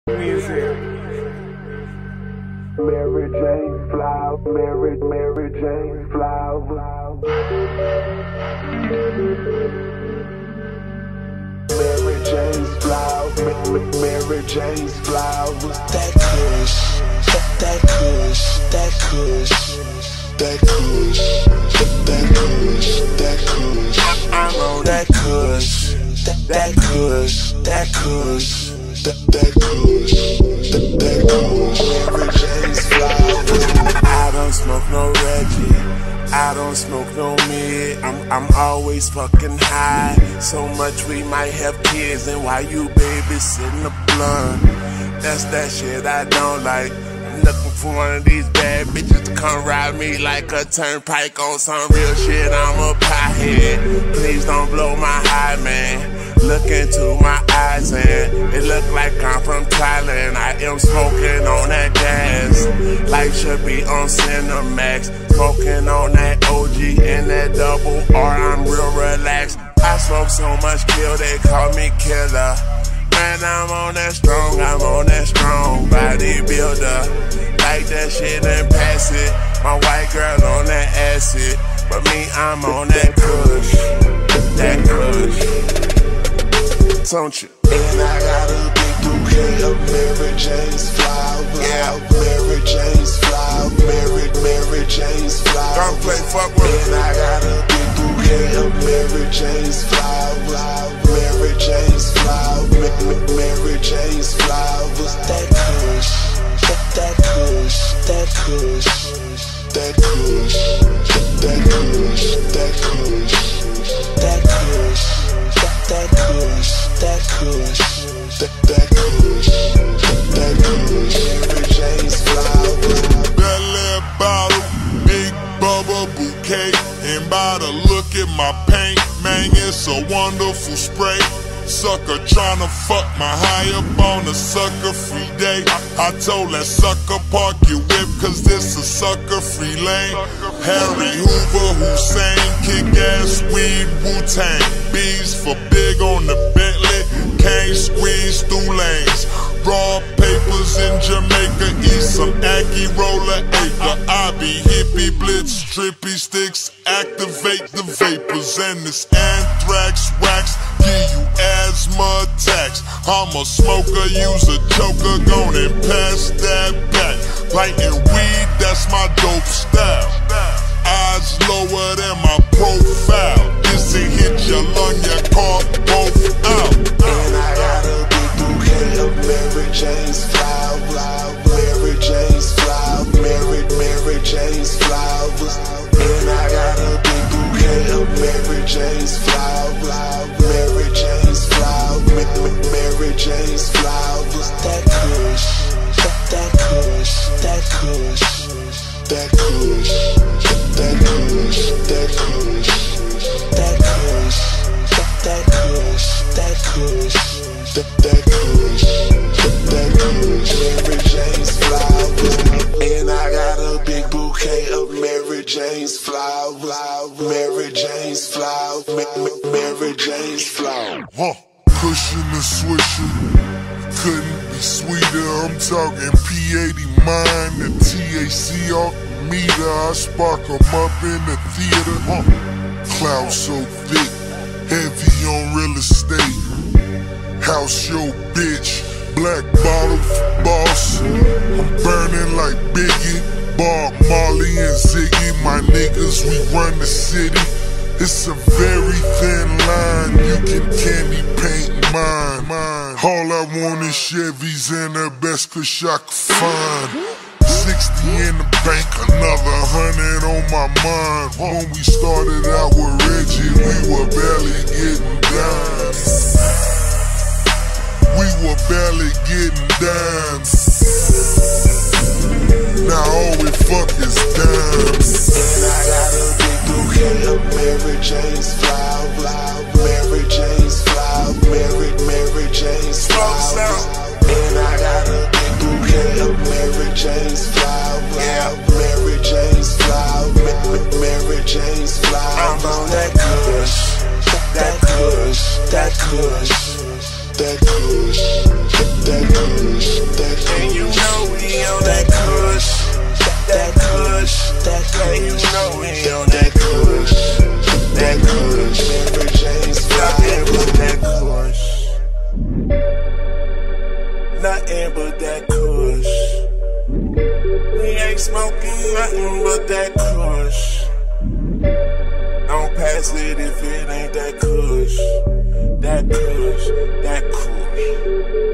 Music. Mary Jane Flower, Mary Jane Flower. Mary Jane's Flower, Mary Jane's Flower. That kush, that kush, that kush, that kush, that kush, that kush. I'm on that kush, that kush, that kush, that kush, that kush. Mary Jane's Flower. I don't smoke no Reggie, I don't smoke no mid. I'm always fucking high. So much we might have kids, and while you babysitting the blunt, that's that shit I don't like. I'm looking for one of these bad bitches to come ride me like a turnpike on some real shit. I'm a pothead, please don't blow my high, man. Look into my eyes and it look like I'm from Thailand. I am smoking on that gas, life should be on Cinemax. Smoking on that OG and that double R, I'm real relaxed. I smoke so much kill, they call me killer. Man, I'm on that strong bodybuilder. Like that shit and pass it. My white girl on that acid, but me, I'm on that kush, that kush. Don't you? And I got a big bouquet of Mary Jane's Flower. Yeah. Mary Jane's Flower, Mary Jane's Flower. Don't play fuck with me. And I got a big bouquet of Mary Jane's Flower. Mary Jane's Flower, Mary Jane's Flower. That kush, that kush, that kush, that kush, that kush, that kush, that kush, that kush, that kush, that kush, that kush. Mary Jane's Flower. Bel-Air bottle, big bubble bouquet. And by the look at my paint, man, it's a wonderful spray. Sucker tryna fuck my high up on a sucker-free day. I told that sucker park your whip, cause this a sucker-free lane. Harry Hoover, Hussein, kick-ass weed, Wu-Tang. Bees for big on the Bentley, can't squeeze through lanes. Raw papers in Jamaica, eat some Aki roller acre. I be hippie blitz, trippy sticks, activate the vapors. And this anthrax wax, give you asthma attacks. I'm a smoker, use a choker, gon' and pass that back. Lighting weed, that's my dope style. Eyes lower than my profile. This ain't hit your lung, your car both out. And I got a big bouquet of Mary Jane's Flower. Mary Jane's Flower, Mary Jane's Flowers. And I got a big bouquet of Mary Jane's Flower. Mary Jane's Flower, Mary Jane's Flowers. That kush, that kush, that kush, That kush, that kush, that kush, that kush, that kush, that kush, that kush, that kush. Mary Jane's Flowers. And I got a big bouquet of Mary Jane's Flower. Mary Jane's Flower, Mary Jane's Flower. Cushion and swisher, couldn't be sweeter. I'm talking P80 mine, the THC off the meter. I spark 'em up in the theater. Cloud so thick, heavy on real estate. House your bitch, black bottle boss. I'm burning like Biggie, Bob Marley and Ziggy. My niggas, we run the city. It's a very thin line, you can candy paint mine. All I want is Chevys and the best kush I could find. 60 in the bank, another 100 on my mind. When we started out with Reggie, we were barely getting dimes. We were barely getting dimes. Now all we fuck is dimes. And I got a big bouquet of Mary Jane's Flower. Mary Jane's Flower, Mary Jane's Flower. And I got a big bouquet of Mary Jane's Flower. Mary Jane's Flower, Mary Jane's Flower. I'm on that kush, that kush, that kush, That kush, that kush. And you know we on that kush, that kush, that kush. And you know we on that kush, that kush. Mary Jane's nothing but that kush, nothing but that kush. We ain't smoking nothing but that kush. Don't pass it if it ain't that kush, that kush, that kush.